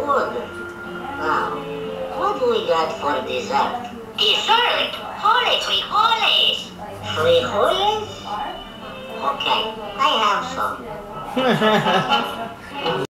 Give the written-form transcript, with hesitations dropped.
good. Now, what do we got for dessert? Dessert? Frijoles. Frijoles? Okay, I have some.